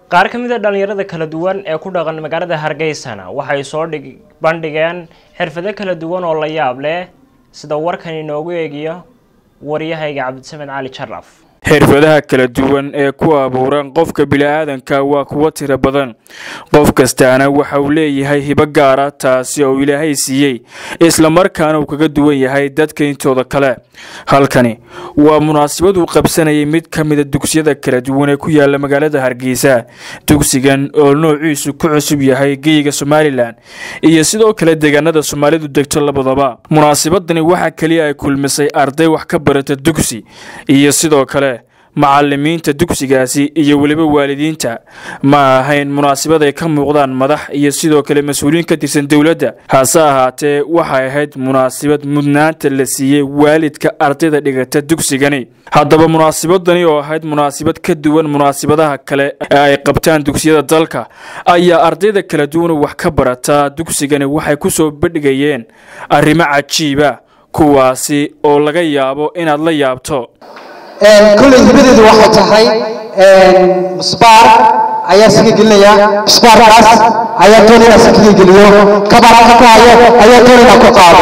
qaar ka mid ah dhalinyarada kala duwan ee ku dhaqan magaalada Hargeysa waxay soo bandhigeen xirfado kala duwan oo la yaab leh sida warkan inoogu eegiyo wariyahayga Cabdisamed Cali Sharaf. xirfadaha kala duwan ee ku abuuran qofka bini'aadanka waa kuwa tiro badan. qof kastaana waxa uu leeyahay hibo gaar ah taasi oo Ilaahay siiyay isla markaana uu kaga duwan yahay dadka intooda kale. halkani waa munaasabad uu qabsanayay mid ka mid ah dugsiyada kala duwan ee ku yaala magaalada Hargeysa. dugsigan oo noociisu ku cusub yahay geeyiga Somaliland iyo sidoo kale deegaanada Soomaalidu degto labadaba. munaasabadani waxa kaliya ay kulmisay arday wax ka barata dugsi iyo sidoo kale macallimiinta dugsigaasi iyo waliba waalidiinta. ma ahayn munaasabad ay ka muuqdaan madax iyo sidoo kale mas'uuliyiin ka tirsan dawladda, hase ahaatee waxay ahayd munaasabad mudnaanta la siiyay waalidka ardayda dhigata dugsigani. haddaba munaasabadani oo ahayd munaasabad ka duwan munaasabadaha kale ee ay qabtaan dugsiyada dalka ayaa ardayda kala duwan wax ka barata dugsigani waxay ku soo bandhigayeen arrimo cajiib ah kuwaasi oo laga yaabo inaad la yaabto. كل هبدي واحد صحي مصبار أيا سكيليا مصبار راس أيا توني سكيليا كبار كايا أيا توني نكوكابو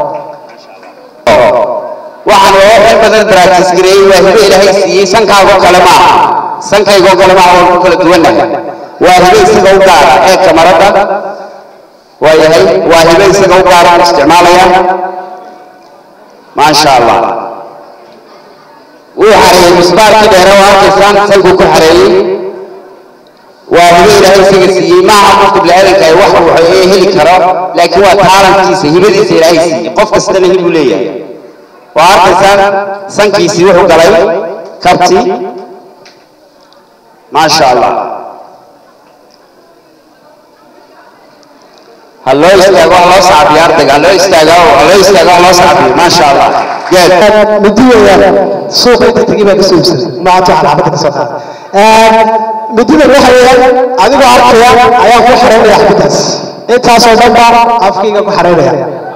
وعن واحد بدل براكتس جري وهبي إلهي سي سانكاغو كلمة سانكاغو كلمة وكل دونا وهبي سكوا كار كمرة وهبي سكوا كار استعمالها ما شاء الله. وحري مصباح كده رواه كسان سلكوا كحري وهذه له سيسي ما عقد بالعلم كي واحد وحيه الكرام لكن هو تعالى كيسي هبدي سيرايسي قف كستنه الولية وعارف كسان سان كيسي وحو قليل كبتي ما شاء الله. هلو استاغو الله صعب يارتك هلو استاغو الله صعب ما شاء الله. مدينة سوق تجيبها بسوق ما تعرف حبة السوق مدينة روحية هذه بعرفها أيام كحرية يا حبتاس أنت أصلا بار أفكيك كحرية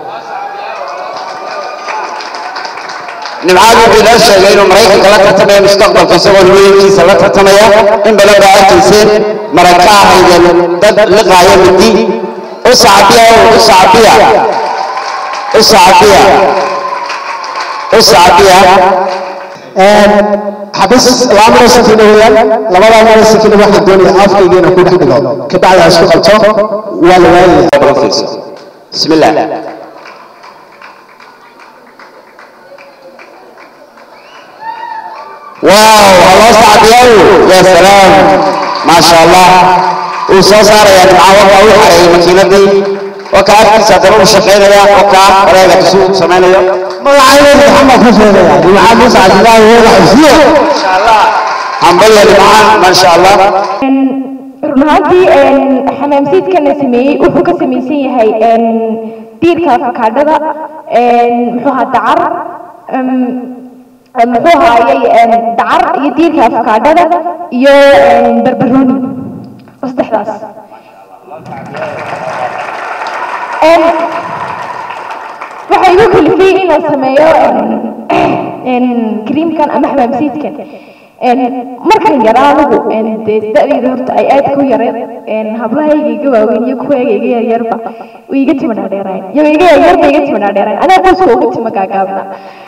نبعاد بلاش غير مريكا كلا تتمية مستقبل كسوة الويل سلا تتمية إن بلا بعد تنسين مركاها إذا دد لقاية مدي أصعبية حبس الأمر السكينوية لما الأمر السكينوية واحد دوني أفكي جينا كل حد قال كبعد أسوق الطاق والوالي بسم الله. واو الله صعب يا سلام ما شاء الله. وصار يعني معاوضة وحري مكينتي وكان ساترون شقينا وكان ولا يكسو سمعنا ما عايز محمد حسين يعني محمد سعد الله وحسين ما شاء الله حنبلي معاه ما شاء الله. runtii xamaamsiid kana sameeyay wuxuu ka sameeyay yahay diirka afkaadada muxuu ahaa dacar muxuu ahaayay dacar iyo diirka afkaadada iyo barbarooni saddexdaas. waxay ugu kalifay inaan sameeyo creamkan ama xamaamsiidkan markan yaraanigu da'dayda horta ay aad ku yareen hablahayga iga waaweyn iyo kuwayga iga yaryarba way iga timanaa dheeraan iyo iga yaryarba iga timanaa dheeraan anaa qoyska uga tima gaagaabna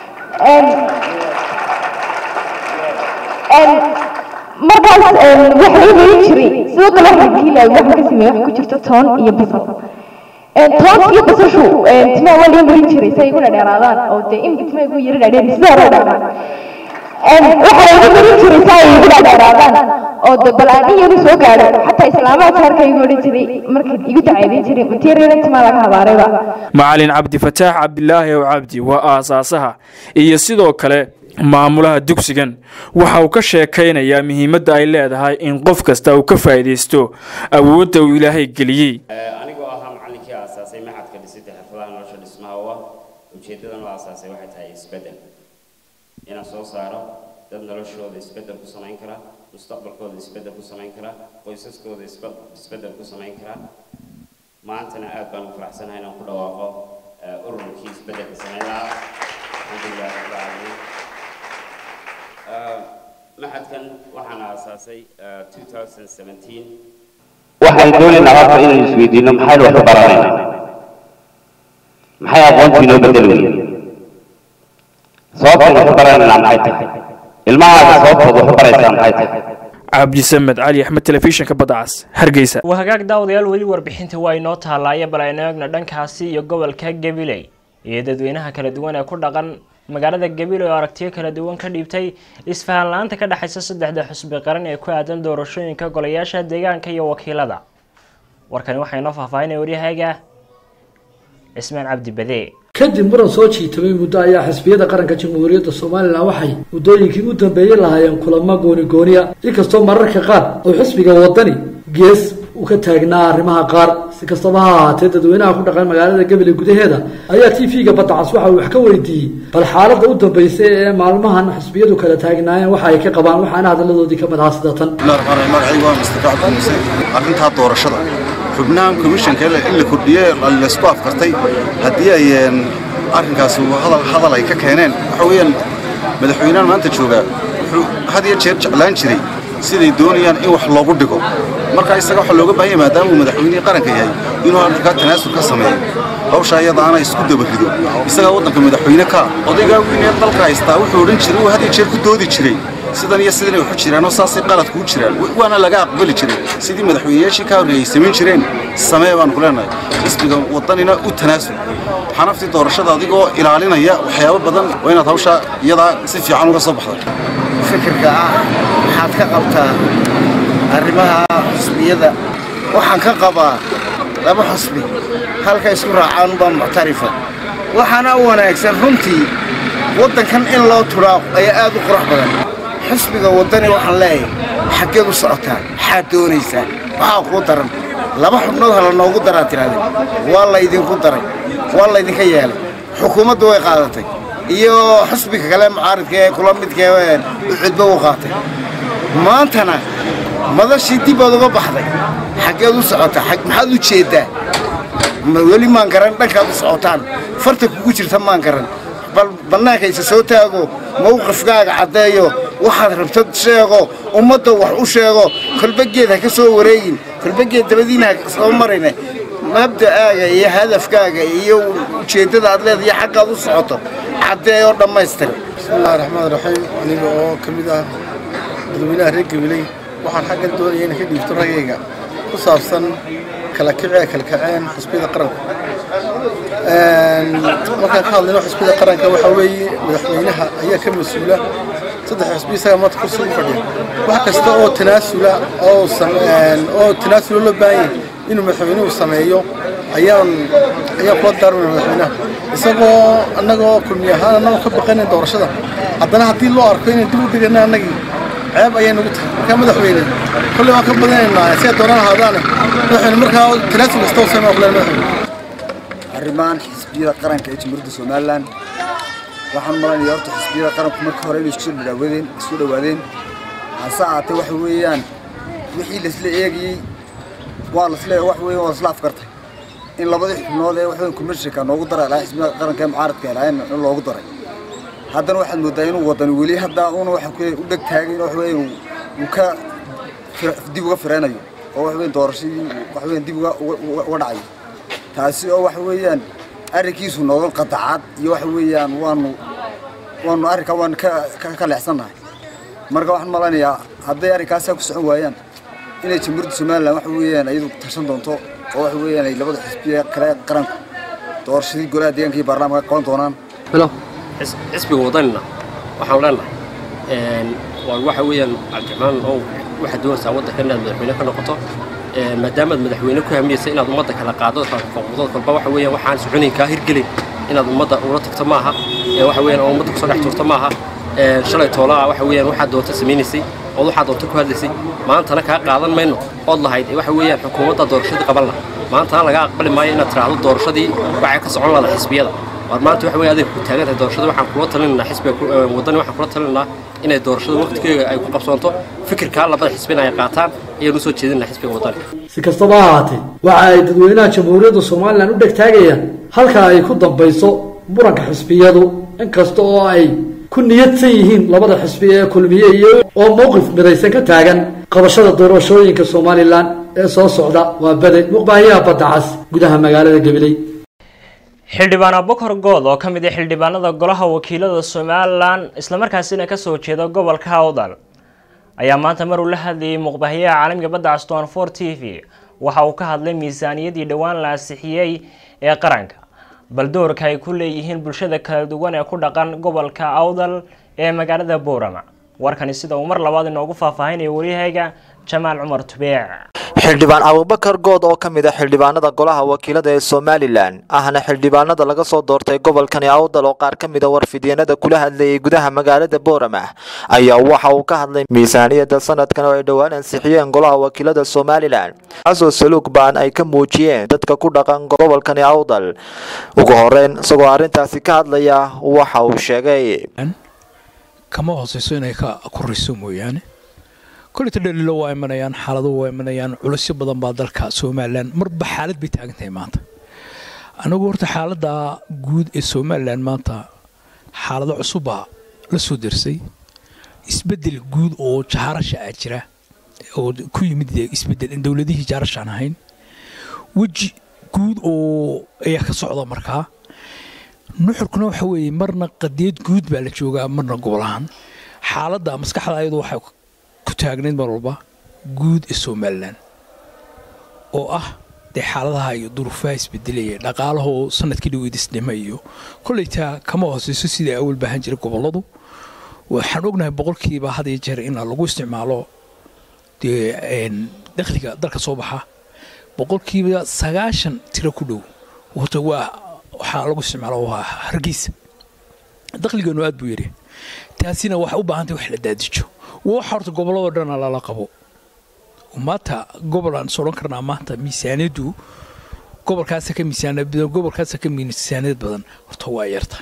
markaas waxa ii weyn jiray sidoo kale waxaan kiilay waxaan ka sameeyay wax ku jirta toon iyo basal toon iyo basashu timaa waa ii weyn jiray say igu dheeraadaan oo dee in timaa igu yara dheereen sidoo hore dheeraan waxay igu weyn jiray say igu dheeraadaan oo dee balaan iyo soo gaadho xataa islaamaha saarka igu oran jiray markii igu dacaydin jiray material timaa laga habaarayba. macallin Cabdi Fataax Cabdilaahi oo Cabdi waa aasaasaha iyo sidoo kale maamulaha dugsigan waxa uu ka sheekaynayaa muhiimadda ay leedahay in qof kasta uu ka faa'iideysto awoodda uu Ilaahay geliyay. anigoo ahaa macallinkii aasaasay maxadka dhisida xirfadaha nolosha dhismaha ujeedadan waa aasaasay waxay tahay isbedel inaan soo saaro dad noloshooda isbedel ku samayn kara mustaqbalkooda isbedel ku samayn kara qoysaskooda isbedel ku samayn kara maantana aad baan u faraxsanahay inaan ku dhawaaqo ururkii isbedelka samayn lahaa alxamdulilah rabbil caalamiin maxadkan waxaan aasaasay 2017 waxaan doonaynaa horta inaan isweydiino maxaynu wax ku baranaynaa maxay aqoontii noo bedelaya sababtaynu wax ku baranaynaa maxay tahay ilmahaaga sababtood wax ku baraysaa maxay tahay cabdisamed cali axmed telefishinka badda cas hargeysa waa hagaag daawadayaal weli warbixinta waa inoo taalaaya bal aynu eegna dhankaasi iyo gobolka gabiley iyo dadweynaha kala duwan ee ku dhaqan magaalada gabiley oo aragtiyo kala duwan ka dhiibtay isfahan la-aanta ka dhexaysa saddexda xusbi qaran ee ku aadan doorashooyinka golayaasha deegaanka iyo wakiilada warkani waxaa inoo faahfaahinaya waryahayga cismaan cabdi bade kadib muran soo jiitamay muddo ayaa xisbiyada qaranka jamhuuriyadda somalilan waxay muddooyinkii u dambeeyey lahaayeen kulamo gooni-gooniya inkastoo mararka qaar oo xisbiga wadani gees uu ka taagnaa arrimaha qaar si kastaba ha ahaatee dadweynaha ku dhaqan magaalada gabiley gudaheeda ayaa tv-ga badda cas waxa uu wax ka weydiiyey bal xaaladda u dambeysay ee maalmahan xisbiyadu kala taagnaayeen waxa ay ka qabaan waxaana hadalladoodii ka mid ahaa sidatan magacaygu waa mustaqac muuse arrintaa doorashada xubnahan komishanka in la kordhiyey laysku afkartay haddii ay arrinkaasi hadal ay ka keeneen waxa weeyaan madaxweynahan maanta joogaa wuxuu had iyo jeer jeclaan jiray siday doonayaan in wax loogu dhigo marka isaga waxaa looga baahan yahay maadaama uu madaxweynihii qaranka yahay inuu arrinkaa tanaasul ka sameeyo hawsha iyadaana isku dabarido isagaa waddanka madaxweyne ka odaygaa weynee dalka haystaa wuxuu odhan jiray uu had iyo jeer ku doodi jiray sidan iyo sidan ay waxu jiraanoo saasay qaladku u jiraan waana laga aqbali jiray sidii madaxweynayaashii ka horreeyay samayn jireen samee baan ku leenahay xisbiga waddanina u tanaasul xanaftii doorashada adigoo ilaalinaya waxyaabo badan waa inaad hawshaa iyadaa si fiican uga soo baxda fikirka ah waxaad ka qabtaa arrimaha xisbiyada waxaan ka qabaa laba xisbi halka isku raacaan baa muctarifa waxaana wanaagsan runtii waddankan in loo turaaqo ayaa aad u qurux badan xisbiga waddani waxaan leeyahay xaggeed u socotaa maxaad doonaysaa waxaa kuu daran laba xubnood hala noogu daraa tirahdeen waa laydinku daray waa laydinka yeelay xukuumaddu way qaadatay iyo xisbiga kale mucaaridka ee kula midka cudbo u qaatay maantana madashii dib baad uga baxday xaggeed u socotaa maxaad u jeeddaa weli maan garan dhankaad u socotaan farta kugu jirta maan garan bal bannaanka isa soo taago mowqifkaaga caddeeyo waxaad rabtad sheego ummadda wax u sheego kolbageed ha ka soo wareegin kolbageed dabadiina ha soo marayna mabda'aaga iyo hadafkaaga iyo ujeeddada aad leedahay xaggaad u socoto caddeeyoo dhammaystir bismillahi raxmaani raxiim aniga oo ka mid ah dadweynaha reer gabiley waxaan xaggan doonaya inaan ka dhiibto ragayga ku saabsan kala kaceen xisbiyada qaranka markaan ka hadlayno xisbiyada qaranka waxaa weeye madaxweynaha ayaa ka mas-uula saddex xisbi isaga maanta kursi u fadhiya wax kasta oo tanaasula oo tanaasulo loo baahan yahay inuu madaxweynuhu sameeyo ayaan kula daarmay madaxweynaha isagoo annagoo kulmiy ahaan annagoo ka baqaynay doorashada haddana haddii loo arko inay dib u dhigana annagii ceeb ayay nagu tahay markaa madaxweyne kolley waan ka badinaynaa siday doonaan ahaadaane madaxweyne markaa tanaasul kasta oo samee oqleen madaxweyne arrimahan xisbiyada qaranka ee jamhuuriyadda somalilan waxaan malaynayaa horta xisbiyada qaranku marka hore inay isku dhawaadeen hase ahaatee waxa weeyaan wixii laisla eegayey waa lasla afkartay in labadii xubnood ee waxweyn komishanka noogu daray lahaa xisbiyada qaranka ee mucaaradka lahayn in loogu daray haddana waxaad moodaa inuu wadani weli hadda una waxa u dheg taagay waxweyn uu ka dib uga fireynayo oo waxweyn doorashadii waxweyn dib uga dhacayo taasi oo waxa weeyaan arrinkiisu noqon qadacaad iyo waxa weeyaan waanu arrinka waan ka leexsanahay marka waxaan maleynayaa hadday arrinkaasi ku socon waayaan inay jamhuuriyadda somalilan waxa weeyaan iyadu tashan doonto oo waxa weeyaan ay labada xisbiya kale qaranku doorashadii golaha deegaanka iyo baarlamaanka qaban doonaan xisbiga wadanina waxaan leenahay waxa weeyaan cabdiraxmaan oo waxaad doonaysaa waddanka inaad madaxweyne ka noqoto maadaamaad madaxweyne ku hamiyeysa inaad ummadda kala qaado xuquuqdood kolba waxa weeyaan waxaan soconayn kaa hirgelin inaad ummadda ula tagto maaha waxa weeyaan oo ummadda kusoo dhex tuurto maaha shalay toolaa waxa weeyaan waxaad doonta samaynaysay ood waxaad doonta ku hadlaysay maantana kaa qaadan mayno ood lahayd waxa weeyaan xukuumadda doorashadii qaban laha maantana laga aqbali maayo inaad tiraahdo doorashadii waxay ka socon lahayd xisbiyada war maanta waxa weeye adiga ku taagantahay doorashada waxaan kula talinaynaa xisbiga waddani waxaan kula talinaynaa inay doorashada waqtigeeda ay ku qabsoonto fikirkaa labada xisbina ay qaataan ayaan u soo jeedinaa xisbiga waddani si kastaba ha ahaatee waxa ay dadweynaha jamhuuriyadda somalilan u dheg taagayaan halka ay ku dambayso muranka xisbiyadu inkasta oo ay ku niyadsan yihiin labada xisbi ee kulmiye iyo oo mowqif midaysan ka taagan qabashada doorashooyinka Somaliland ee soo socda waa bade muqbaahiyaha badda cas gudaha magaalada Gabiley. xildhibaan Abubakar Good oo kamid ah xildhibaanada golaha wakiilada Somaliland isla markaasina ka soo jeeda gobolka Awdal ayaa maanta mar uu la hadlayay muqbaahiyaha caalamiga badda cas 24 TV waxa uu ka hadlay miisaaniyadii dhawaan la ansixiyay ee qaranka bal doorka ay ku leeyihiin bulshada kala duwan ee ku dhaqan gobolka Awdal ee magaalada Boorama warkani sida uu mar labaad inoogu faahfaahinay wariyahayga Jamaal Cumar Tubeec. xildhibaan Abubakar Good oo kamid ah xildhibaanada golaha wakiilada ee Somaliland ahna xildhibaanada laga soo doortay gobolkan Awdal oo qaar kamid ah warfideenada kula hadlayay gudaha magaalada Boorama ayaa waxa uu ka hadlay miisaaniyada sanadkan oo ay dhawaan ansixiyeen golaha wakiilada Somaliland asoo salug baan ay ka muujiyeen dadka ku dhaqan gobolkan Awdal ugu horeen isagoo arintaasi ka hadlaya waxa uu sheegay kama hooseyso inay ka koriso mooyaane كل تدري لو وامنيان حالده وامنيان علوس بدن بعض Somaliland مربع حالد بيتاعتها مانتا أنا قلت حالده جود Somaliland مانتا حالده عصبة لسودرسي يسبدل جود أو شهرش أجرا أو كل مدة يسبدل إن دولته جارش عنهين وجه جود أو يخص عضو مركها نحركنا حوي مرنا قديد جود بالشوجا مرنا قبلان حالده مسكح أيضا حق كتاجنين مربا جود Somaliland أو دي حالها يظروفها يسبدلية نقاله سنة كده ويدسنمايو كل تا كما هو سيسي أول بهنجر قبلضو وحنوجنا بقول كي بهذا يجر إن اللجوء استعماله دي دخلك درك صباحه بقول كي سجاشن تركلو وهو حالجو استعماله هرجيس دخلك نواد بيري تاسينا وحوبة عندي وحلة دادشو وحرت قبله ودرنا على لقبه وماتا قبل أن صورن كرنا ماتا ميساندو قبل كاسة كميساند بدون قبل كاسة كميساند بدن ارتوى يرتاح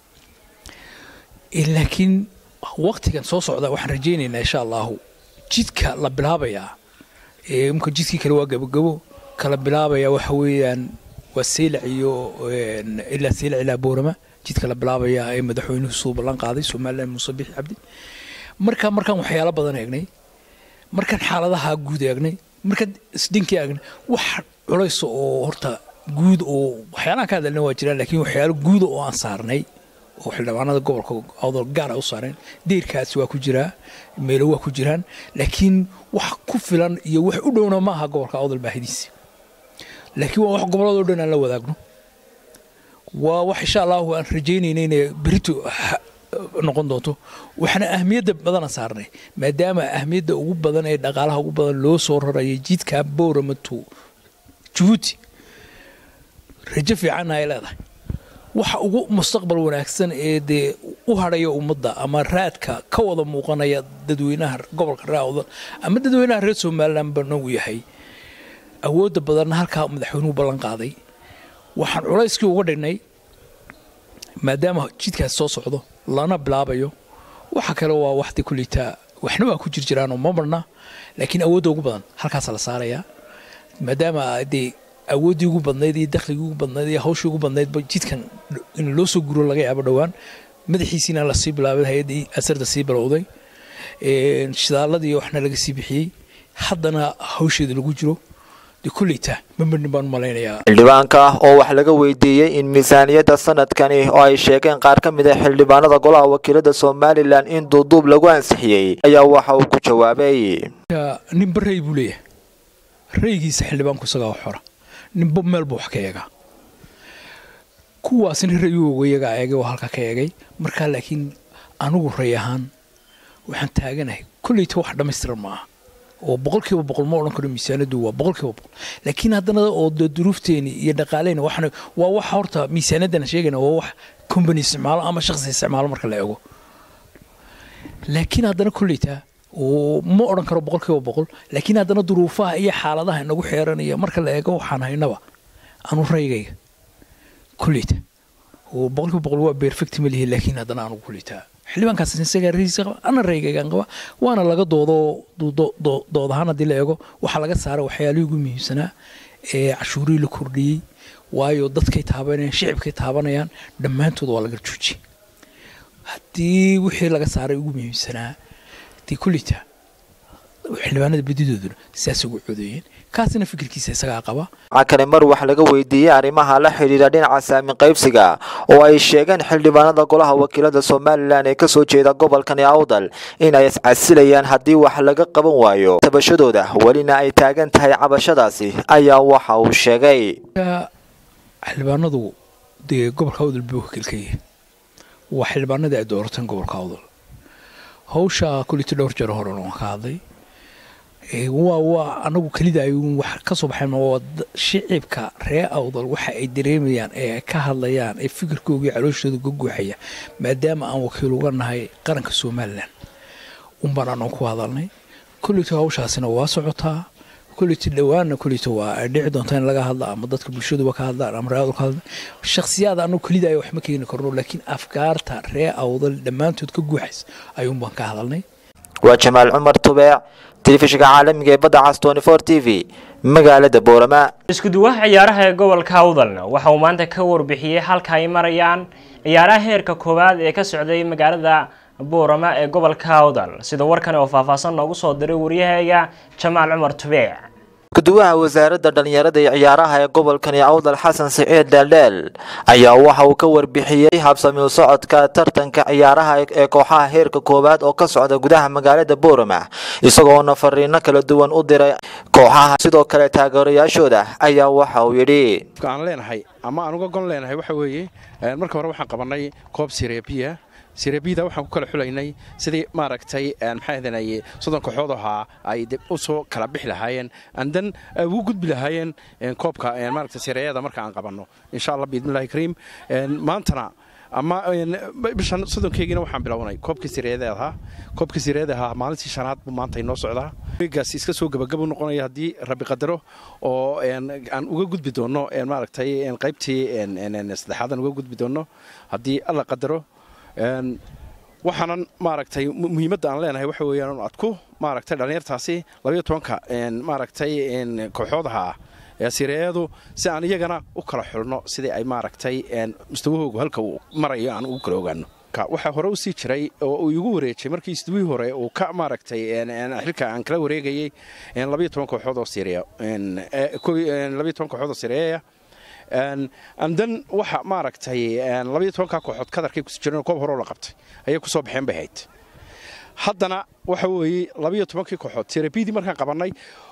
لكن وقت كان صوص عدا وحنا رجينا إن شاء الله جدك لبلابيا ممكن جدك كلوا جبوا كلبلابيا وحويا والسيلعيو إلا سيلع إلى بورما جدك لبلابيا مدحوين صوب لان قاضي Somaliland مصبيح عبدي markaan waxyaalo badan eegnay markaan xaaladaha guud eegnay markaan isdhinkii eegnay wax culays oo horta guud oo waxyaalaha ka hadalna waa jiraan laakiin waxyaalo guud oo aan saarnay oo xildhibaanada gobolka Awdal gaar ah u saareen deerkaasi waa ku jira meelo waa ku jiraan laakiin wax ku filan iyo wax u dhowna ma aha gobolka Awdal baahidiisa laakiin waa wax gobolada oo dhan aan la wadaagno waa wax insha Allah aan rajeynayno inay berito noqon doonto waxna ahmiyada badan saarnay maadaama ahmiyada ugu badan ee dhaqaalaha ugu badan loo soo rarayay jidka Boorama to Djibouti rajo fiican ay leedahay waxa ugu mustaqbal wanaagsan ee u harayo ummadda ama raadka ka wada muuqanaya dadweynaha gobolka Awdal ama dadweynaha reer Somaliland banoo yahay awood badan halka madaxweynuhu ballan qaaday waxaan culayskii uga dhignay maadaama jidkaas soo socdo lana bilaabayo waxa kale waa waqti kulita waxna waa ku jirjiraan oo marna laakiin awood ugu badan halkaas la saaraya maadaama ay awoodii ugu badnayd iyo dakhliga ugu badnayd iyo hawsha ugu badnayd jidkan in loo soo guro laga yaabo dhawaan madaxiisina la sii bilaabay hay'adii asarda sii bilowday shidaaladii waxna laga sii bixiyay haddana hawsheeda lagu jiro kulita mamban maleynaya xildhibaanka oo wax laga weydiiyay in miisaaniyada sanadkani oo ay sheegeen qaar ka mid ah xildhibaanada golaha wakiilada Somaliland in duuduub lagu ansixiyay ayaa waxa uu ku jawaabay nin baray buu leeyahay raygiisa xildhibaanku isaga xora nin meel buu wax ka eega kuwaas in rayuhu iyaga eegay oo halka ka eegay marka laakiin anigu ray ahaan waxaan taaganahay kulita wax dhameystiran ma aha oo boqolkiiba boqol ma oran karo miisaanadu waa boqolkiiba boqol laakiin haddana oo duruufteeni iyo dhaqaaleena waxna waa wax horta miisaanadana sheegayna waa wax company isticmaalo ama shakhsi isticmaalo marka la eego laakiin haddana kulita oo ma oran karo boqolkiiba boqol laakiin haddana duruufaha iyo xaaladaha inagu xeeranaya marka la eego waxaan haynaba aanu raygayga kulita oo boqolkiiba boqol waa perfect ma lihi laakiin haddana aanu kulita xildhibaankaas isaga ra'iiska ana raygan qaba waana laga doodahan hadii la eego waxa laga saaray waxyaalihii ugu muhiimsanaa ee cashuurii la kordhiyay waayo dadkay taabanayaan shicibkay taabanayaan dhammaantood waa laga joojiyay haddii wixii laga saaray ugu muhiimsanaa dee kullita xildhibaanada badidooduna sidaas ugu codeeyeen kaasina fikirkiisa isagaa qaba waxaa kale mar wax laga weydiiyey arrimaha la xidhiidha dhinaca saamin qaybsiga oo ay sheegeen xildhibaanada golaha wakiilada Somaliland ee ka soo jeeda gobolkan Awdal in ay iscasilayaan haddii wax laga qaban waayo tabashadooda walina ay taagan tahay cabashadaasi ayaa waxa uu sheegay xildhibaanadu dee gobolka Awdal buu kilkay waa xildhibaanada ay doortaan gobolka Awdal hawsha kullita dhowr jeer hore oo ka hadlay waa anagu kalida ay wax ka soo baxeen oo shicibka reer Awdal waxa ay dareemayaan ee ka hadlayaan ee fikirkooda calooshooda guguxaya maadaama aan wakiil uga nahay qaranka Soomaaliland baan ku hadalnay kullita hawshaasina waa socotaa kullita dhawaana kullita waa dhici doontaa in laga hadla ama dadka bulshadu ka hadlaan ama reer Awdal ka hadlaan shakhsiyaad anagu kalida ay wax ma keenin karno laakiin afkaarta reer Awdal dhamaantood ka guuxays baan ka hadalnay waa Jamaal Umar Tubeec telefishinka caalamiga ee badda cas 24 TV magaalada Boorama isku duwaha ciyaaraha ee gobolka Awdal waxa uu maanta ka warbixiyay halka ay marayaan ciyaaraha heerka koowaad ee ka socday magaalada Boorama ee gobolka Awdal sida warkan oo faahfaahsan noogu soo diray wariyahayga Jamaal Umar Tubeec kuduwaha wasaaradda dhalinyarada ee ciyaaraha ee gobolkan Awdal Xasan Saciid Daldal ayaa waxa uu ka warbixiyay habsami u socodka tartanka ciyaaraha ee kooxaha heerka koowaad oo ka socda gudaha magaalada Boorama isagoo fariino kala duwan u diray kooxaha sidoo kale taageerayaashooda ayaa waxa uu yiri aan leenahay ama aan uga gon leenahay waxa weeye marka hore waxaan qabanay koob Serie Serebida waxaan ku kala xulaynay sidii maaragtay maxay ahaynay soddon kooxood ay u soo kala bixi lahaayeen andan ugu gudbi lahaayeen koobka maaragtay Sereeyada marka aan qabanno insha Allah biidmilaahi kariim maantana ama bishan soddonkeegina waxaan bilownay koobka Sereeyada maalintii shanaad buu maanta inoo socdaa gaas iska soo gabagabo noqonaya hadii Rabbi qadaro oo aan uga gudbi doono maaragtay qaybtii saddexaad aan uga gudbi doono hadii alla qadaro waxaan maaragtay muhiimadda aan leenahay waxa weeyaan aad ku maaragtay dhalinyartaasi 12ka maaragtay kooxoodaha ee Sereeyadu si aan iyagana u kala xulno sidii ay maaragtay mustawahoodu halka uu marayo aan ugu kala ogaano waxa hore u sii jiray oo uu igu wareejay markii isdii hore uu ka maaragtay xilka aan kala wareegayay 12 kooxood oo Sereeya 12 kooxood oo Sereeya andan waxa maaragtay 12 kooxood kadarkay ku jireen koob hore oo la qabtay ayay ku soo baxeen bahayd haddana waxa weeye 12 kooxood Serebidi markaan qabanay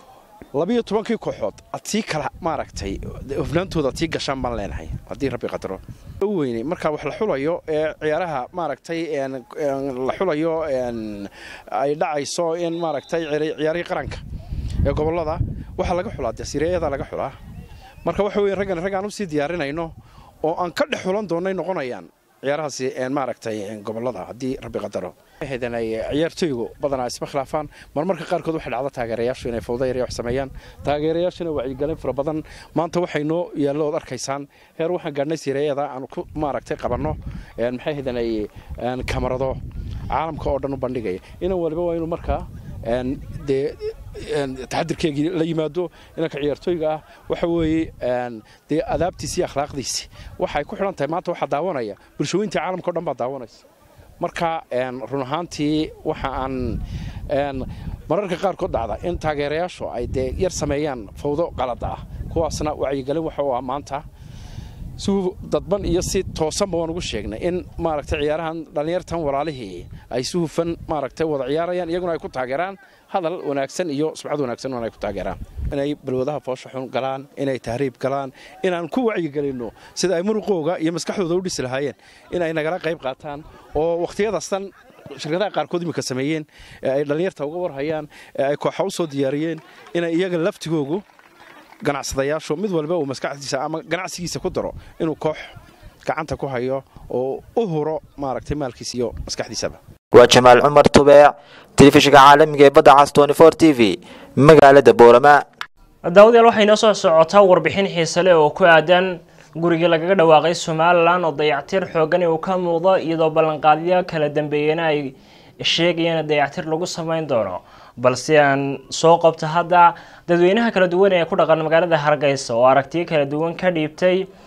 12 kooxood atii kala maaragtay hufnaantooda tii gashan baan leenahay hadii Rabbi qadaro weynay marka wax la xulayo ciyaaraha maaragtay la xulayo ay dhacayso in maaragtay ciyaaraha qaranka ee gobolada waxa laga xulaa Sereeyada laga xulaa marka waxa weeye raggan u sii diyaarinayno oo aan ka dhaxulan doonay noqonayaan ciyaarahaasi maaragtay gobolada hadii Rabbi qadaro heedanay ciyaartooygu badanaa isma khilaafaan marmarka qaarkood waxa dhacda taageerayaashu inay fowdayr wax sameeyaan taageerayaashuna wacyi galin fara badan maanta waxay noo yeelo arkaysaan heer waxaan gaadhnay Sereeyada aan ku maaragtay qabanno maxay heedanay kamarado caalamka oo dhan u bandhigay in walba waa inuu markaa taxadirkeegii la yimaado inaka ciyaartooyga waxa weeye adaabtiisa akhlaaqdiisa waxay ku xiran tahay maanta waxa daawanaya bulshooyinka caalamka oo dhan baa daawanaysa marka run ahaantii waxa aan mararka qaarkood dhacda in taageerayaashu ay yar sameeyaan fawdo qalad ah kuwaasna wacyi galin waxa uu maanta suu dadban iyo si toosan baan ugu sheegnay in maaragtay ciyaarahan dhalinyartan walaalihii ay si hufan maaragtay wada ciyaarayaan iyaguna ay ku taageeraan hadal wanaagsan iyo subcad wanaagsan oo ay ku taageeraan inay balwadaha foosha xun galaan inay tahriib galaan inaan ku wacyi galino sida ay muruqooga iyo maskaxdooda u dhisi lahaayeen in ay nagala qayb qaataan oo waqtiyadaastan shirkadaha qaarkood imika sameeyeen ay dhalinyarta uga warhayaan ay kooxo u soo diyaariyeen inay iyaga laftigoogu ganacsadayaashu mid walba uu maskaxdiisa ama ganacsigiisa ku daro inuu koox gacanta ku hayo oo u huro maaragtay maalkiisa iyo maskaxdiisaba waa Jamaal Umar Tubeec telefishinka caalamiga ee badda cas 24 TV magaalada Boorama daawadayaal waxay noo soo socotaa warbixin xiiso leh oo ku aadan guriga lagaga dhawaaqay Somaliland oo dayactir xoogan uu ka muuqdo iyadoo ballanqaadyo kala dambeeyana ay sheegayaan dayactir lagu sameyn doono balse aan soo qabta hadda dadweynaha kala duwan ee ku dhaqan magaalada Hargeysa oo aragtiyo kala duwan ka dhiibtay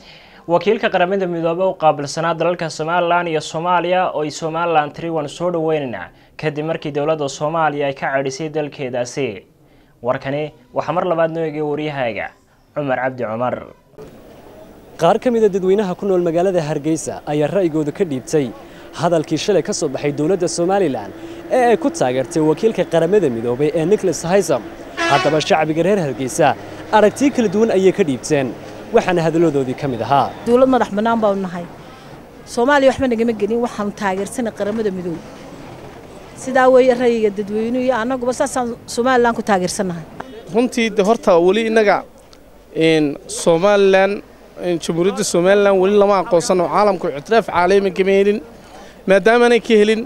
wakiilka qaramada midoobay u qaabilsanaa dalalka Soomaaliland iyo Soomaaliya oo Somaliland 3 soo dhaweynayna kadib markii dawladda Soomaaliya ay ka cadhisay dalkeedaasi. warkani waxa mar labaad noo eegay wariyahayga Cumar Cabdi Cumar. qaar ka mid ah dadweynaha ku nool magaalada Hargeysa ayaa ra'yigooda ka dhiibtay hadalkii shalay ka soo baxay dawladda Soomaaliland ee ay ku taageertay wakiilka qaramada midoobay ee Nicholas Haysom. haddaba shacbiga reer Hargeysa aragti kala duwan ayay ka dhiibteen waxaana hadaladoodii ka mid ahaa dawlad madax banaan baa u nahay Soomaaliya waxba nagama gelin waxaan taageersanay qaramada midoobay sidaa way ra'yiga dadweynuhu iyo anagu basaasan Soomaaliland ku taageersanahay runtii horta wali inaga Soomaaliland jamhuuriyadda Soomaaliland wali lama aqoonsan caalamku ictiraaf caalami kameelin maadaama ay ka helin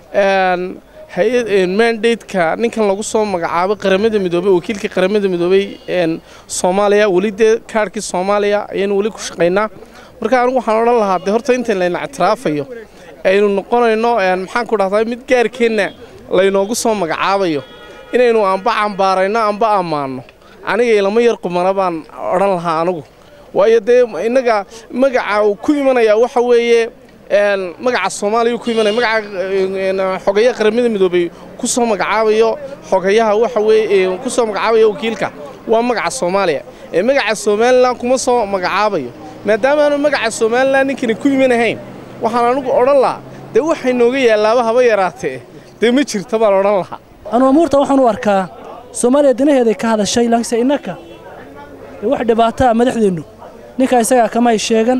hay'ad mandate-ka ninkan lagu soo magacaabay qaramada midoobay wakiilka qaramada midoobay Soomaaliya wali kaarkii Soomaaliya ayaan wali ku shaqeynaa marka anigu waxaan oran lahaa horta inta la ictiraafayo aynu noqonayno maxaan ku dhahdaa mid gaarkeena la inoogu soo magacaabayo inaynu amba cambaarayno amba amaano aniga ilama yar qumana baan oran lahaa anigu waayo inaga magaca uu ku imanaya waxa weeye magaca Soomaaliya ku imanaya magaca xogayaha qaramada midoobay ku soo magacaabayo xogayaha waxa weeye ku soo magacaabayo wakiilka waa magaca Soomaaliya magaca Soomaaliland kuma soo magacaabayo maadaama aanu magaca Soomaaliland ninkani ku imanahayn waxaan anigu oran lahaa waxay nooga yaalaaba haba yaraatee ma jirto baan oran lahaa anu amuurta waxaan u arkaa Soomaaliya dinaheeda ka hadashay laanse inaka wax dhibaato madaxdeenu ninka isaga kama ay sheegan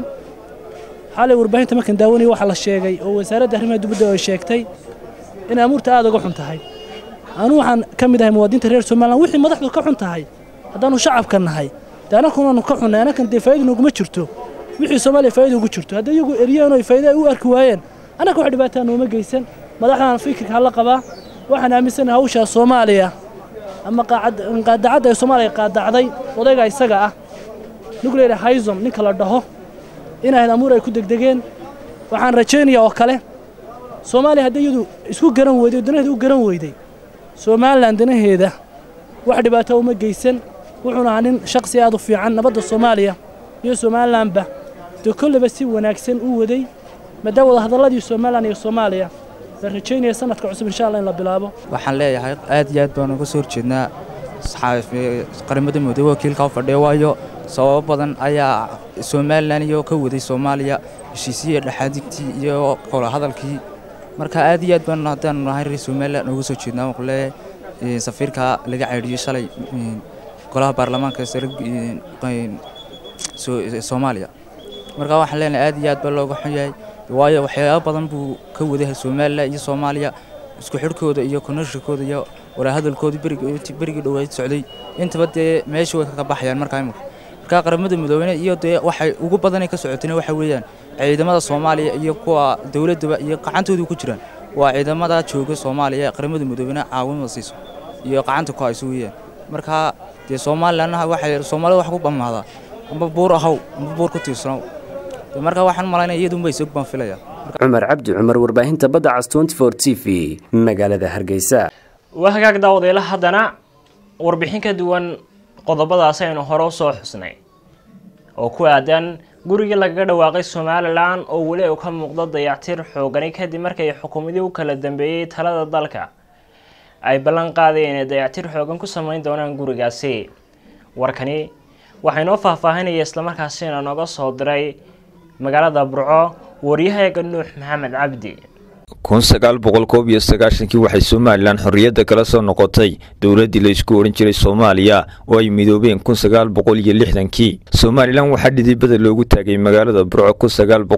xalay warbaahinta markan daawanay waxa la sheegay oo wasaaradda arrimaha dibadda ay sheegtay in amuurta aad uga xun tahay anu waxaan kamid ahay muwaadiniinta reer Soomaaliland wixii madaxdu ka xun tahay haddaanu shacabka nahay anakuna ka xunay anakan faa'iido nuguma jirto wixii Soomaaliya faa'iido ugu jirto haddii iyagu eriyaan oo faa'iido u arki waayeen anaka wax dhibaato nooma geysan madaxdan fikirka hal qaba waxaan aaminsanahay hawsha Soomaaliya ama qaadacada ay Soomaaliya qaadacday odayga isaga ah Nicholas Haysom ninka la dhaho inay amuur ay ku degdegeen waxaan rajaynayaa oo kale Soomaaliya haddii iyadu isku garan weyday danaheeda u garan weyday Soomaaliland danaheeda wax dhibaato uma geysan wuxuuna ahaa nin shakhsi aad u fiican nabadda Soomaaliya iyo Somalilandba kullaba si wanaagsan u waday maadaama hadalladii Somaliland iyo Soomaaliya la rajaynaya sanadka cusub insha Allah in la bilaabo waxaan leeyahay aad iyo aad baan uga soo horjeednaa qaramada midoobay wakiilka u fadhiya waayo sabab badan ayaa Somaliland iyo ka waday Soomaaliya heshiisiye dhaxadigtii iyo qola hadalkii marka aad iyo aad baan hadaan nahay Somaliland uga soo jeednaa qole safiirka laga ceeriyo shalay golaha baarlamaanka Soomaaliya marka waxaan leenahay aad iyo aad baa looga xun yahay waayo waxyaabo badan buu ka waday Soomaaliland iyo Soomaaliya isku xirkooda iyo konashkooda iyo wara hadalkooda bariga dhawayd socday intaba meesha way ka baxayaan marka qaramada midoobay iyo waxay ugu badan ka socoteen waxa weeyaan ciidamada Soomaaliya iyo kuwa dawladda iyo qacantooda ku jiraan waa ciidamada jooga Soomaaliya qaramada midoobay caawimo siiso iyo qacanta ku hayso weeyaan marka Soomaaliland waxay Soomaaliya wax ku bamaada amba buur ahaw amba buur ku tiirsan marka waxaan malaynayaa iyadu ma isoo baan filaya Cumar Cabdi Cumar warbaahinta badda cas 24 TV magaalada Hargeysa wahagaag daawadayaal haddana warbixin ka duwan qodobadaas aynu hore u soo xusnay oo ku aadan guriga laga dhawaaqay Somaliland oo wali uu ka muuqdo dayactir xoogan kadib markay xukuumadii u kala dambeeyay talada dalka ay ballan qaadeen inay dayactir xoogan ku sameyn doonaan gurigaasi warkani waxaynu faahfaahinay isla markaasina nooga soo diray magaalada Burco wariyahayga Nuux Maxamed Cabdi 1991 waxay Somaliland xorriyadda kala soo noqotay dawladii la isku oran jiray Soomaaliya oo ay midoobeen 1960kii Somaliland waxa dhidibada loogu taagay magaalada Burco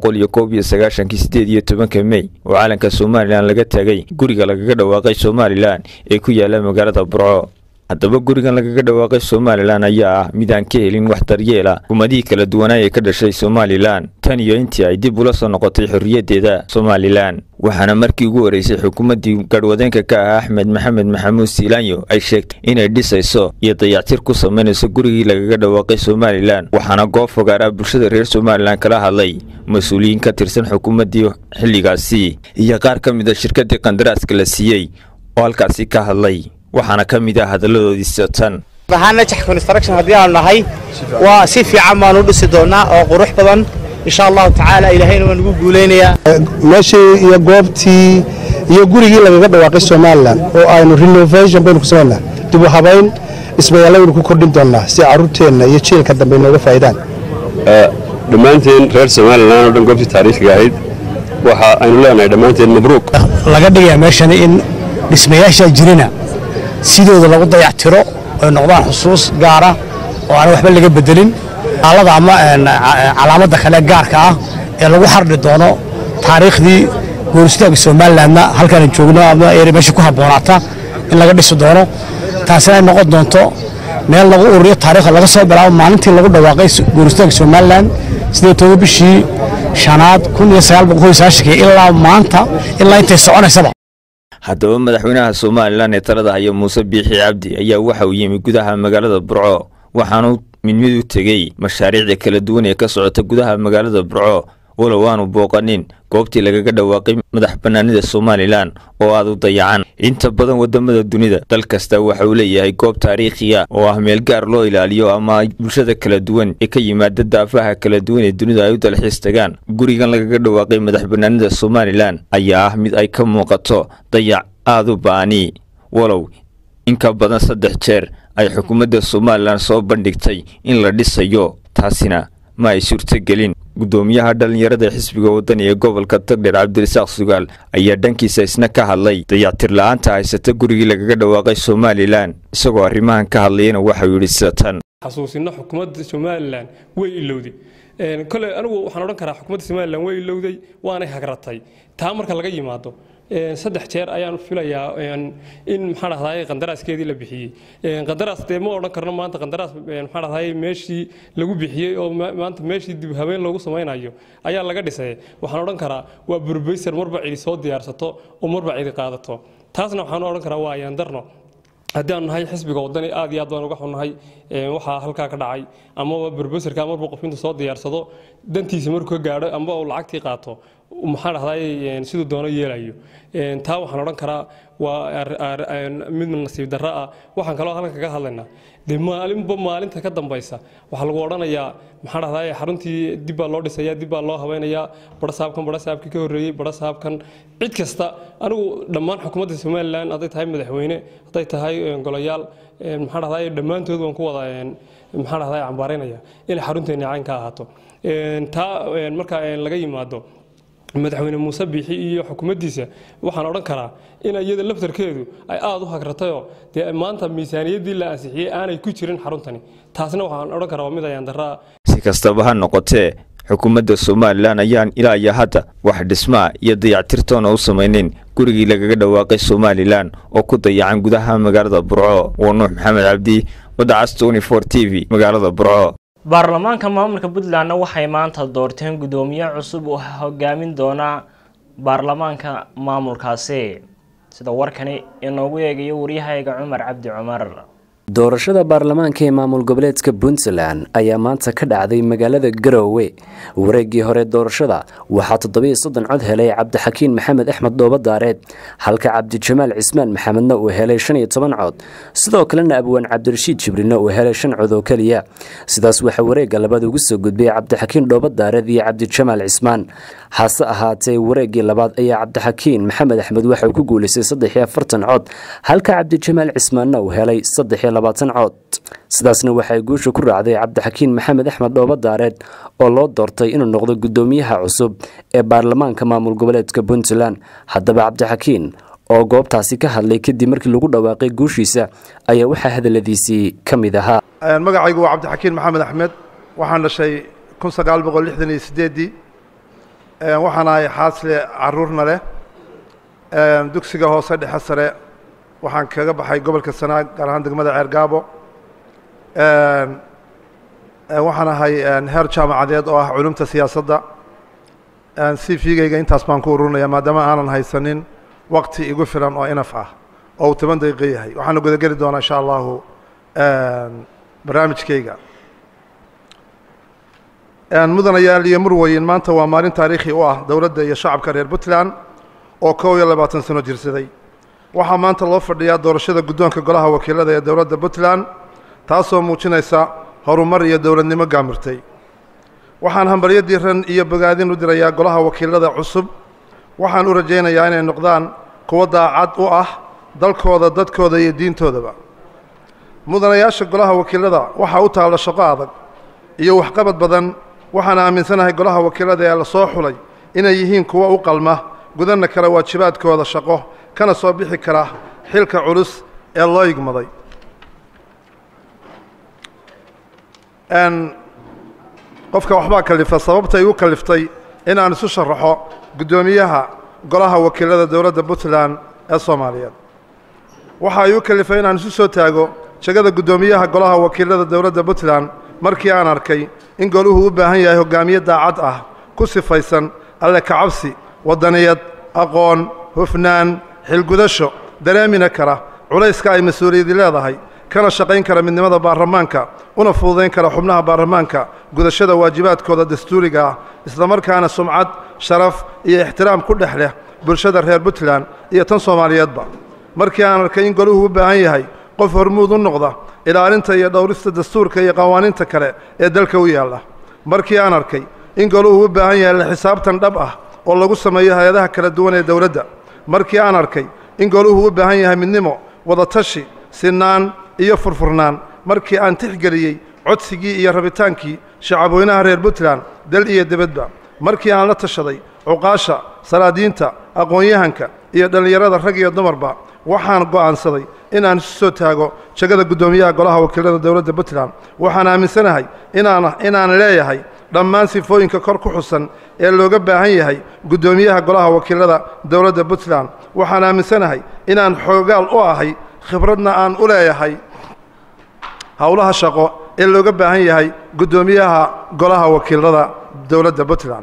1991 May oo caalanka Somaliland laga taagay guriga laga dhawaaqay Somaliland ee ku yaala magaalada Burco haddaba gurigan laga dhawaaqay Somaliland ayaa mid aan ka helin wax daryeela kumadii kala duwan ee ka dhashay Somaliland tan iyo intii ay dib ula soo noqotay xorriyaddeeda Somaliland waxaana markii ugu horeysay xukuumadii gadwadeenka ka ah Axmed Maxamed Maxamuud Siilaanyo ay sheegtay inay dhisayso iyo dayactir ku sameynayso gurigii laga dhawaaqay Somaliland waxaana goob fogaara bulshada reer Somaliland kala hadlay mas'uuliyiin ka tirsan xukuumadii xilligaasi iyo qaar ka mid ah shirkadii qandaraaska la siiyay oo halkaasi ka hadlay waxaana ka mid ah hadaladoodii satan bahana jax construction hadii aan nahay waa si fiican baan u dhisi doonaa oo qurux badan insha allahu tacaala ilaahayna waan ugu guulaynayaa meeshii iyo goobtii iyo gurigii lagaga dhawaaqay somalilan oo aynu renovation baynu ku samaynaa dib u habayn ismagaalaynu ku kordhin doonnaa si carruurteenna iyo jiilka dambe inooga faa'idaan dhammaanteen reer somalilan oo dhan goobtii taariikhiga ahayd waxa aynu leenahay dhammaanteen mabruuq laga dhigayaa meeshan in dhismayaasha jirina sidooda lagu dayactiro ay noqdaan xusuus gaara oo aan waxba laga bedelin aalada ama calaamadda kale gaarka ah ee lagu xardhi doono taariikhdii gooristaanka somalilandna halkaan joogno ama meesha ku habboonaata in laga dhisi doono taasina ay noqon doonto meel lagu ururiyo taariikhda laga soo bilaabo maalintii lagu dhawaaqay gooristaanka somaliland 8 bishii shanaad 1990 ilaa maanta ilaa intay soconaysaba haddaba madaxweynaha somalilan ee talada haya muuse biixi cabdi ayaa waxa uu yimi gudaha magaalada burco waxaanu mid u tegey mashaariicda kala duwan ee ka socota gudaha magaalada burco walow aanu booqanin goobtii lagaga dhawaaqay madax bannaanida somalilan oo aad u dayacan inta badan wadamada dunida dal kasta waxa uu leeyahay goob taariikhiya oo ah meel gaar loo ilaaliyo ama bulshada kala duwan ee ka yimaada daafaha kala duwan ee dunida ay u dalxiis tagaan gurigan lagaga dhawaaqay madax bannaanida somalilan ayaa ah mid ay ka muuqato dayac aad u ba'ani walow in ka badan 3 jeer ay xukuumadda somalilan soo bandhigtay in la dhisayo taasina ma ay suurtagelin gudoomiyaha dhalinyarada xisbiga wadani ee gobolka Togdheer Cabdirasaaq Sugaal ayaa dhankiisa isna ka hadlay dayactir la'aanta haysata gurigii lagaga dhawaaqay Somaliland isagoo arrimahan ka hadlayna waxa uu yiri sidatan xasuusina xukuumadda Somaliland way ilowday kale anigu waxaan oran karaa xukuumadda Somaliland way ilowday waana hagratay taa marka laga yimaado 3 jeer ayaan filayaa in maxaa dhahday qandaraaskeedii la bixiyay qandaraas ma oran karno maanta qandaraas maxaa dhahday meeshii lagu bixiyay oo maanta meeshii dib habeen loogu sameeynayo ayaa laga dhisay waxaan oran karaa waa professor marba cili soo diyaarsato oo marba cili qaadato taasna waxaan oran karaa waa ayaan darno haddaan nahay xisbiga wadani aad iyo aad baan uga xunnahay waxa halka ka dhacay ama professorka marba qof inta soo diyaarsado dantiisa markuu gaadho ama uu lacagtii qaato maxaa dhahday sidoo doono yeelayo taa waxaan oran karaa waa mid nasiib darro ah waxaan kaloo halka kaga hadlaynaa maalinta ka dambaysa waxa lagu oranayaa maxaa dhahday xaruntii dib baa loo dhisayaa dib baa loo habeynayaa barasaabkii ka horeeyay barasaabkan cid kasta anigu dhammaan xukuumadda Somaliland haday tahay madaxweyne haday tahay golayaal maxaa dhahday dhammaantood waan ku wada maxaa dhahday cambaaraynaya in xarunteena caanka ahaato taa marka laga yimaado madaxweyne Muuse Biixi iyo xukuumaddiisa waxaan oran karaa in iyada laftarkeedu ay aad u hagratayo maanta miisaaniyadii la ansixiyay aanay ku jirin xaruntani taasna waxaan oran karaa mid ayaan daraa si kastaba ha noqotee xukuumadda Somaliland ayaan ilaa iyo hadda wax dhismaa iyo dayactirtoona u sameeyeen gurigii lagaga dhawaaqay Somaliland oo ku dayacan gudaha magaalada Burco waa Nuux Maxamed Cabdi wadacas 24 TV magaalada Burco baarlamaanka maamulka Puntland waxay maanta doorteen gudoomiye cusub oo hogaamin doona baarlamaanka maamulkaasi sida warkani inoogu eegayo wariyahayga Cumar Cabdi Cumar doorashada baarlamaanka ee maamul goboleedka Puntland ayaa maanta ka dhacday magaalada Garowe wareegii hore doorashada waxaa 7 cod helay Cabdixakiin Maxamed Axmed Doobadaareed halka Cabdi Jamaal Cismaan Maxamedna uu helay 15 cod sidoo kalena Abwaan Cabdirashiid Jibrina uu helay 5 cod oo kaliya sidaas waxa wareegga labaad ugu soo gudbay Cabdixakiin Doobadaareed iyo Cabdi Jamaal Cismaan hase ahaatee wareegii labaad ayaa Cabdixakiin Maxamed Axmed waxa uu ku guuleystay 43 cod halka Cabdi Jamaal Cismaanna uu helay 20 cod sidaasna waxay guusha ku raacday Cabdixakiin Maxamed Axmed Doobadaareed oo loo doortay inuu noqdo gudoomiyaha cusub ee baarlamaanka maamul goboleedka Puntland haddaba Cabdixakiin oo goobtaasi ka hadlay kadib markii lagu dhawaaqay guushiisa ayaa waxa hadaladiisii kamid ahaa magacaygu waa Cabdixakiin Maxamed Axmed waxaan dhashay 1968 waxaan ahay xaasle caruurna leh dugsiga hoose dhexe sare waxaan kaga baxay gobolka Sanaag gaar ahaan degmada Ceergaabo waxaan ahay heer jaamacadeed oo ah culumta siyaasadda CV-gayga intaas baan ku ururinayaa maadaama aanan haysanin waqti igu filan oo inaf ah oo 10 daqiiqo yahay waxaan guda geli doonaa insha Allah barnaamijkayga mudanayaal iyo murwayin maanta waa maalin taariikhi u ah dowladda iyo shacabka reer Puntland oo 22 sano jirsaday waxaa maanta loo fadhiyaa doorashada guddoonka golaha wakiilada ee dowladda Puntland taasoo muujinaysa horumar iyo dowladnimo gaamirtay waxaan hambalyo diiran iyo bogaadin u dirayaa golaha wakiilada cusub waxaan u rajaynayaa inay noqdaan kuwo daacad u ah dalkooda dadkooda iyo diintoodaba mudanayaasha golaha wakiilada waxaa u taalla shaqo adag iyo waxqabad badan waxaan aaminsanahay golaha wakiilada ee la soo xulay inay yihiin kuwo u qalma gudanna kara waajibaadkooda shaqo kana soo bixi kara xilka culus ee loo igmaday qofka waxbaa kalifa sababta igu kaliftay inaan isu sharaxo guddoomiyaha golaha wakiilada dowladda puntland ee soomaaliyeed waxaa igu kalifay inaan isu soo taago jagada guddoomiyaha golaha wakiilada dowladda puntland markii aan arkay in goluhu u baahan yahay hogaamiye daacad ah ku sifaysan alle kacabsi waddaniyad aqoon hufnaan xilgudasho dareemina kara culayska ay mas-uuliyadi leedahay kana shaqayn kara midnimada baarlamaanka una fududayn kara xubnaha baarlamaanka gudashada waajibaadkooda dastuuriga ah islamarkaana sumcad sharaf iyo ixtiraam ku dhex leh bulshada reer puntland iyo tan soomaaliyeedba markii aan arkay in goluhu u baahan yahay qof hormuud u noqda ilaalinta iyo dhowrista dastuurka iyo qawaaniinta kale ee dalka u yaalla markii aan arkay in goluhu u baahan yahay la xisaabtan dhab ah oo lagu sameeyo hay-adaha kala duwan ee dowladda markii aan arkay in goluhu u baahan yahay midnimo wadatashi sinaan iyo furfurnaan markii aan tixgeliyey codsigii iyo rabitaankii shacabweynaha reer puntland dal iyo dibadba markii aan la tashaday cuqaasha salaadiinta aqoon-yahanka iyo dhallinyarada rag iyo dumarba waxaan go'aansaday inaan isu soo taago jagada guddoomiyaha golaha wakiilada dowladda puntland waxaan aaminsanahay inaan leeyahay dhammaan sifooyinka kor ku xusan ee looga baahan yahay guddoomiyaha golaha wakiilada dowladda puntland waxaan aaminsanahay inaan xoogaal u ahay khibradna aan u leeyahay howlaha shaqo ee looga baahan yahay guddoomiyaha golaha wakiilada dowladda puntland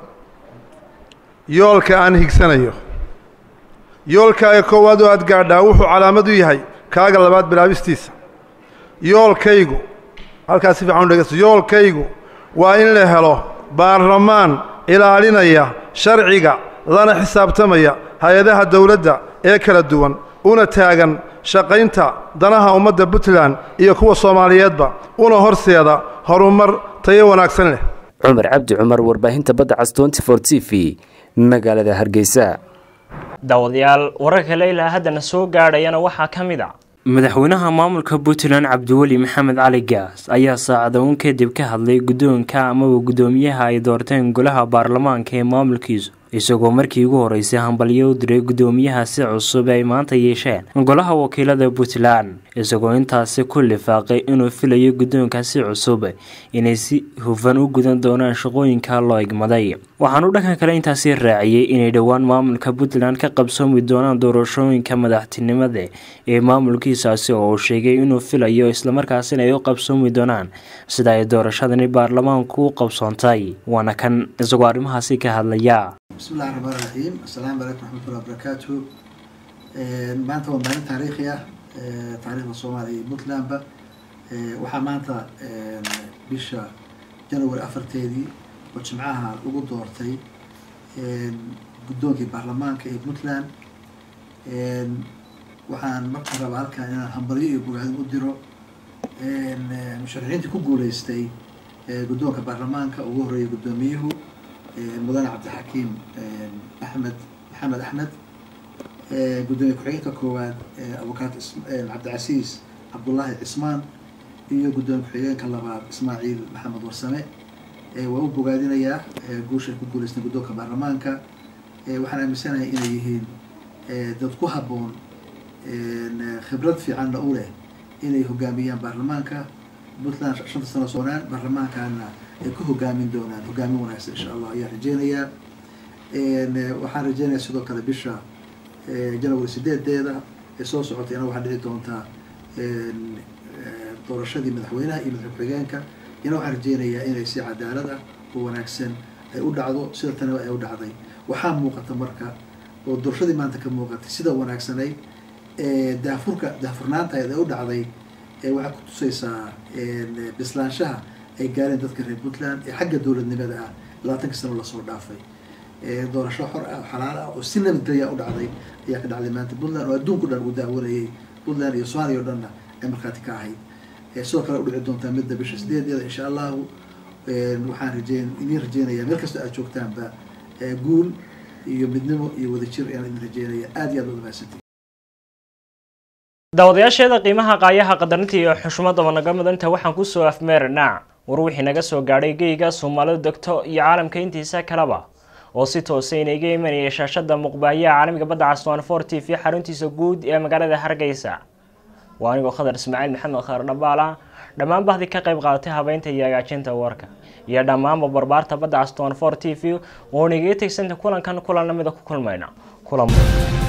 yoolka aan higsanayo yoolkaaga koowaad oo aad gaadhaa wuxuu calaamad u yahay kaaga labaad bilaabistiisa yoolkaygu halkaas si fiican u dhegeysto yoolkaygu waa in la helo baarlamaan ilaalinaya sharciga lana xisaabtamaya hay-adaha dowladda ee kala duwan una taagan shaqaynta danaha ummadda puntland iyo kuwa soomaaliyeedba una horseeda horumar tayo wanaagsan leh cumar cabdi cumar warbaahinta badda cas 24 t v magaalada hargeysa daawadayaal wararka leylaa haddana soo gaadhayana waxaa ka mid ah madaxweynaha maamulka puntland cabdiweli maxamed cali gaas ayaa saacadoon kadib ka hadlay guddoonka amaba guddoomiyaha ay doorteen golaha baarlamaanka ee maamulkiisu isagoo markii ugu horeysay hambalyo u diray guddoomiyaha si cusub ay maanta yeesheen golaha wakiilada puntland isagoo intaasi ku lifaaqay inuu filayo guddoonkaasi cusub inay si hufan u gudan doonaan shaqooyinka loo igmaday waxaanu dhanka kale intaasi raaciyey inay dhowaan maamulka puntland ka qabsoomi doonaan doorashooyinka madaxtinimada ee maamulkiisaasi oo uu sheegay inuu filayo islamarkaasina ay u qabsoomi doonaan sida ay doorashadani baarlamaanku u qabsoontay waana kan isagoo arrimahaasi ka hadlaya بسم الله الرحمن الرحيم السلام عليكم ورحمة الله وبركاته maanta waa maalin taariikhi ah taariikhda Soomaaliya iyo Puntland ba waxa maanta bisha January 4teedii oo jimcaha ugu doortay guddoonkii baarlamaanka ee Puntland waxaan markaa rabaa halkan inaan hambalyo iyo bogaadin u diro musharaxiintii ku guuleystay guddoonka baarlamaanka ugu horeeyay guddoomiyuhu مدن عبد الحكيم محمد أحمد قدومي كحيكا كواد أبوكات عبد العزيز عبد الله عثمان iyo guddoonka xigeenka labaad Ismaaciil Maxamed Warsame waa u bogaadinaya guusha ku guuleystay guddoonka baarlamaanka waxaan aaminsanahay inay yihiin dad ku habboon khibrad fiican u leh inay hogaamiyaan baarlamaanka Puntland 5 sano soonaan baarlamaankana ay ku hogaamin doonaan hogaamin wanaagsan insha Allah ayaa rajeenaya waxaan rajeenayaa sidoo kale bisha January 8deeda ee soo socotay inay waxa dhici doontaa doorashadii madaxweynaha iyo madaxweynaha ina waxaan rajeenayaa inay si cadaalad ah oo wanaagsan ay u dhacdo sida tan ay u dhacday waxaa muuqata marka oo doorashadii maanta ka muuqatay sida wanaagsanay daafurnaanta ay u dhacday waxaa ku tusaysaa bislaanshaha ay gaareen dadka reer Puntland ee xagga dowladnimada ah 20 sano la soo dhaafay doorasho xor ah xalaal ah oo si nabadgelyo u dhacday ayaa ka dhacday maanta Puntland oo adduunku dhan u daawanayay Puntland iyo Soomaaliya oo dhan ay markaati ka ahayd sidoo kale u dhici doontaa midda bisha 8deeda insha Allah waxaan idin rajeynayaa meel kasta aad joogtaanba guul iyo midnimo iyo wadajir ayaan idin rajeynaya aad iyo aad u mahadsantihiin daawadayaasheeda qiimaha qaayaha qadarinta iyo xushmada naga mudanta waxaan ku soo afmeernaa war wixii naga soo gaadhay geyga Soomaalidu degto iyo caalamka intiisa kaleba oo si toos ah inaga imanaya shaashada muqbaahiyaha caalamiga badda cas 24 TV xaruntiisa guud ee magaalada Hargeysa waanigo Khadar Ismaaciil Maxamed Khadar Dhabaala dhammaan bahdi ka qayb qaadatay habeynta iyo hagaajinta warka iyo dhammaan barbaarta badda cas 24 TV oo niga tigsan kulankan kulanamada ku kulmayna kulan